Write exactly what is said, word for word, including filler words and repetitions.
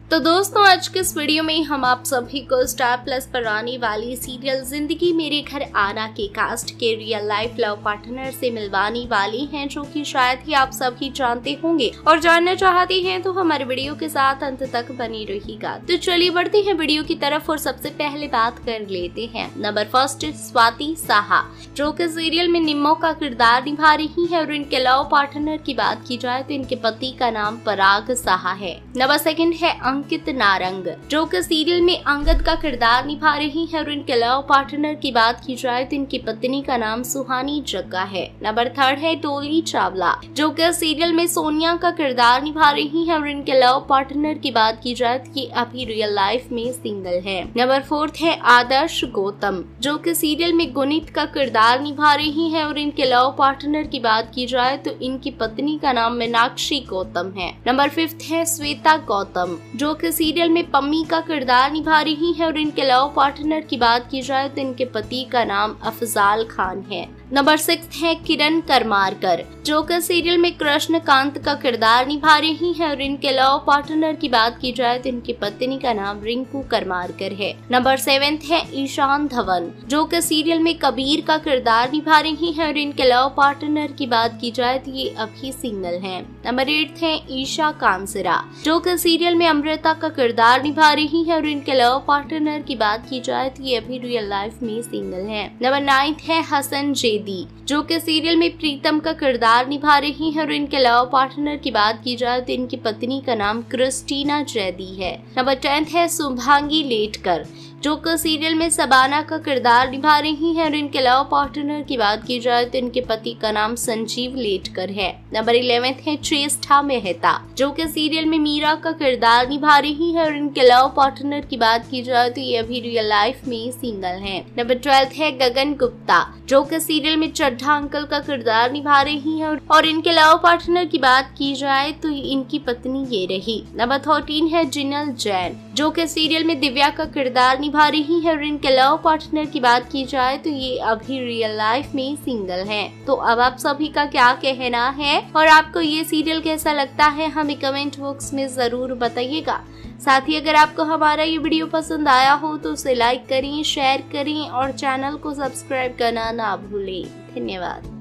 तो दोस्तों आज के इस वीडियो में हम आप सभी को स्टार प्लस पर आने वाली सीरियल जिंदगी मेरे घर आना के कास्ट के रियल लाइफ लव पार्टनर से मिलवाने वाली हैं, जो कि शायद ही आप सभी जानते होंगे और जानना चाहते हैं तो हमारे वीडियो के साथ अंत तक बनी रहिएगा। तो चलिए बढ़ते हैं वीडियो की तरफ और सबसे पहले बात कर लेते हैं नंबर फर्स्ट स्वाति साहा, जो कि सीरियल में निम्मो का किरदार निभा रही है और इनके लव पार्टनर की बात की जाए तो इनके पति का नाम पराग साहा है। नंबर सेकंड है अंकित नारंग, जो कि सीरियल में अंगद का किरदार निभा रही है और इनके लव पार्टनर की बात की जाए तो इनकी पत्नी का नाम सुहानी जग्गा है। नंबर थर्ड है डोली चावला, जो कि सीरियल में सोनिया का किरदार निभा रही है और इनके लव पार्टनर की बात की जाए तो ये अभी रियल लाइफ में सिंगल है। नंबर फोर्थ है आदर्श गौतम, जो कि सीरियल में गुणित का किरदार निभा रही है और इनके लव पार्टनर की बात की जाए तो इनकी पत्नी का नाम मीनाक्षी गौतम है। नंबर फिफ्थ है श्वेता गौतम, जो कि सीरियल में पम्मी का किरदार निभा रही है और इनके लव पार्टनर की बात की जाए तो इनके पति का नाम अफजाल खान है। नंबर सिक्स है किरण करमारकर, जो कि सीरियल में कृष्णकांत का किरदार निभा रही है और इनके लव पार्टनर की बात की जाए तो इनकी पत्नी का नाम रिंकू करमारकर है। नंबर सेवेंथ है ईशान धवन, जो कि सीरियल में कबीर का किरदार निभा रही है और इनके लव पार्टनर की बात की जाए तो ये अभी सिंगल हैं। नंबर एट है ईशा कांसरा, जो कि सीरियल में अमृता का किरदार निभा रही है और इनके लव पार्टनर की बात की जाए तो ये अभी रियल लाइफ में सिंगल हैं। नंबर नाइन्थ है हसन जेदी, जो कि सीरियल में प्रीतम का किरदार निभा रही है और इनके लव पार्टनर की बात की जाए तो इनकी पत्नी का नाम क्रिस्टीना जैदी है। नंबर टेंथ है शुभांगी लेटकर, जो कि सीरियल में सबाना का किरदार निभा रही है और इनके लव पार्टनर की बात की जाए तो इनके पति का नाम संजीव लेटकर है। नंबर इलेवेंथ है चेष्टा मेहता, जो कि सीरियल में मीरा का किरदार निभा रही है और इनके लव पार्टनर की बात की जाए तो ये अभी रियल लाइफ में सिंगल हैं। नंबर ट्वेल्थ है गगन गुप्ता, जो कि सीरियल में चड्ढा अंकल का किरदार निभा रही है और इनके लव पार्टनर की बात की जाए तो इनकी पत्नी ये रही। नंबर थर्टीन है जिनल जैन, जो कि सीरियल में दिव्या का किरदार निभा रही है और इनके लव पार्टनर की बात की जाए तो ये अभी रियल लाइफ में सिंगल हैं। तो अब आप सभी का क्या कहना है और आपको ये सीरियल कैसा लगता है हमें कमेंट बॉक्स में जरूर बताइएगा। साथ ही अगर आपको हमारा ये वीडियो पसंद आया हो तो उसे लाइक करें, शेयर करें और चैनल को सब्सक्राइब करना ना भूलें। धन्यवाद।